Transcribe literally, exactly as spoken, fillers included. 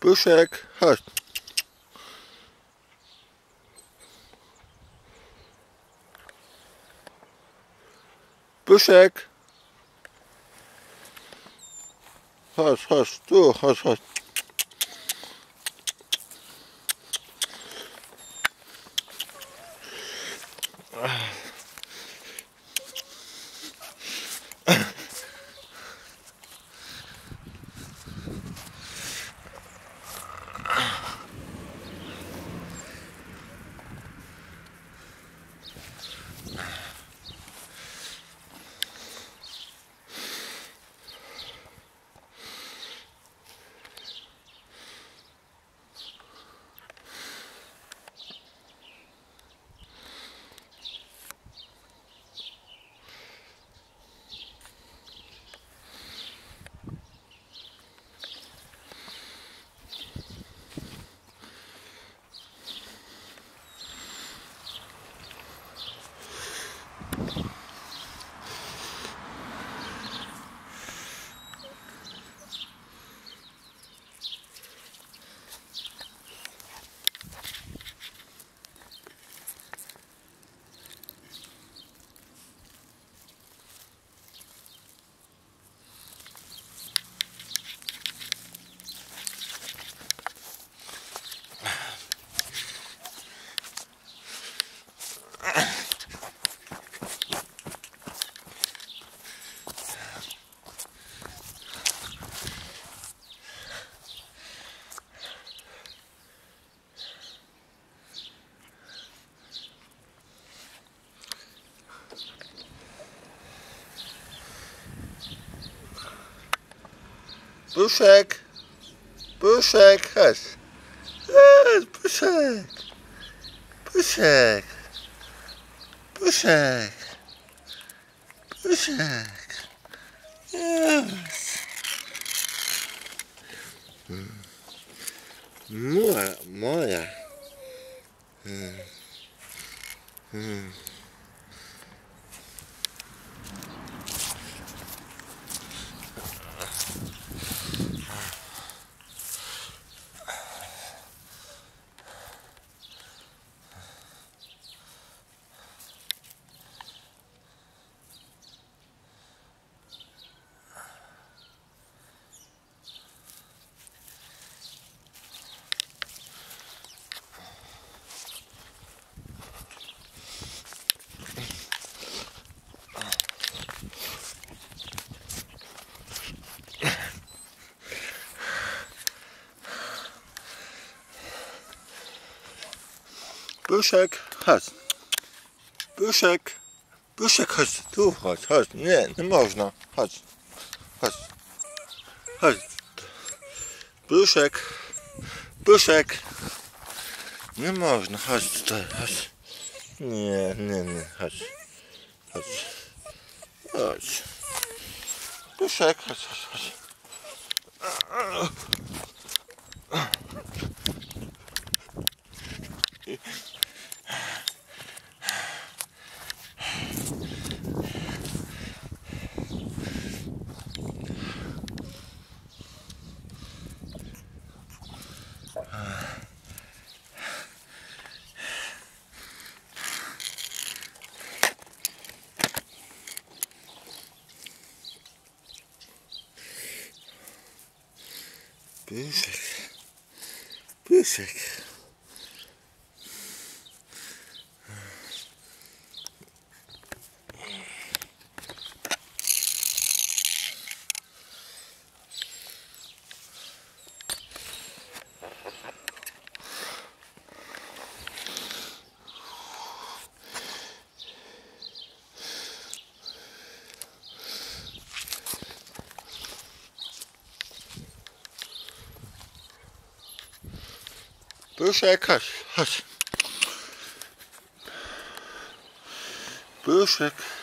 Pyszek, chodź. Pyszek. Chodź, chodź, tu, chodź, chodź. Pyszek, Pyszek, chodź. Chodź, Pyszek, Pyszek, Pyszek, Pyszek. Yes. Moja, moja. Hmm. Hmm. Pyszek, chodź. Pyszek, Pyszek, chodź, tu chodź, chodź. Nie, nie można. Chodź, chodź, chodź. Pyszek, Pyszek. Nie można, chodź tutaj, chodź. Nie, nie, nie, chodź. Chodź. Chodź. Pyszek, chodź, chodź, chodź. Pyszek, Pyszek. Pyszek, chodź, chodź. Pyszek.